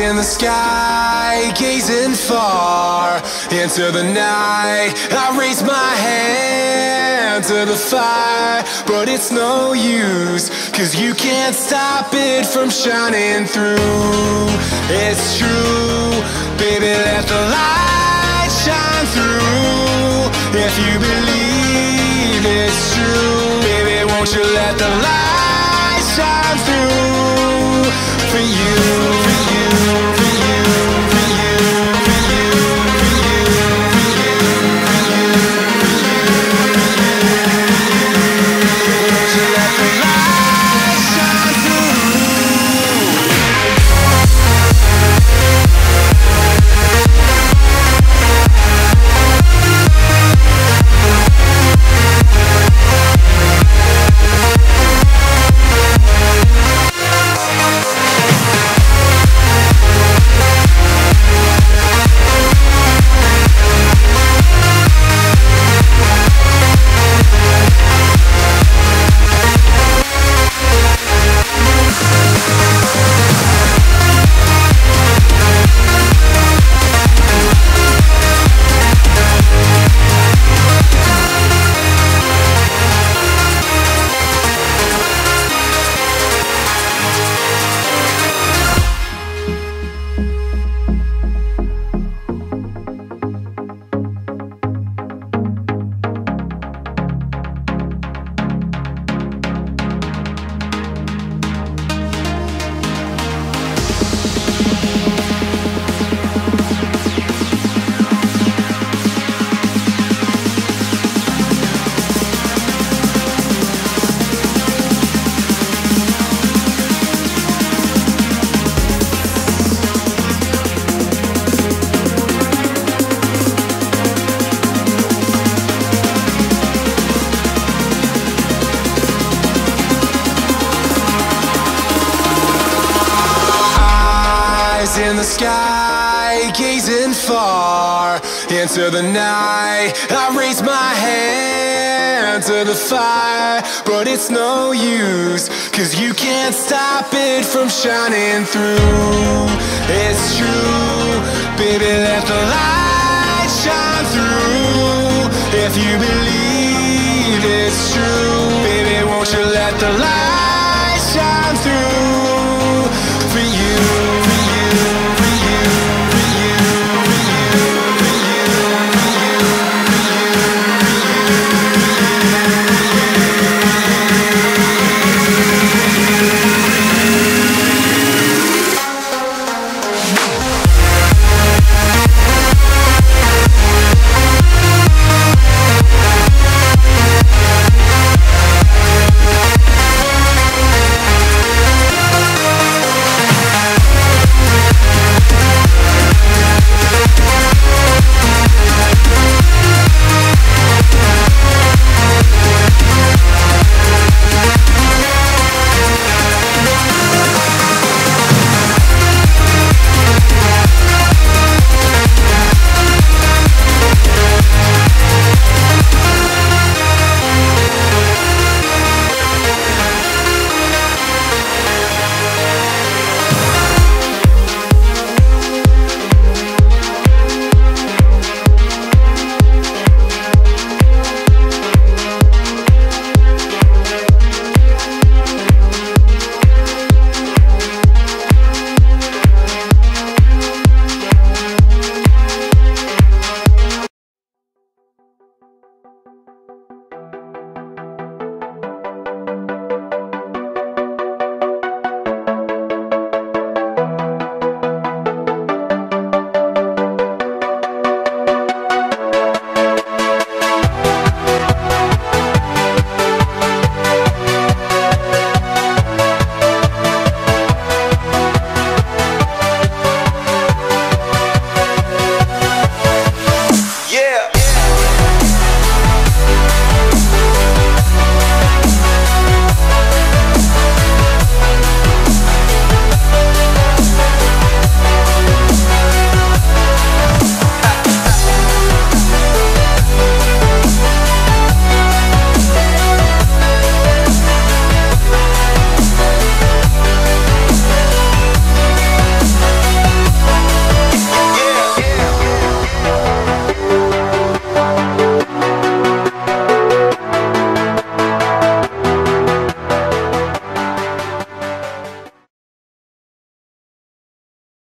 in the sky, gazing far into the night. I raise my hand to the fire, but it's no use, 'cause you can't stop it from shining through. It's true, baby, let the light shine through. If you believe it's true, baby, won't you let the light shine through for you, for you, for you, for you, for you, for you, for you, for you, won't you let the light shine through? In the sky, gazing far into the night. I raise my hand to the fire, but it's no use, 'cause you can't stop it from shining through. It's true, baby, let the light shine through. If you believe it's true, baby, won't you let the light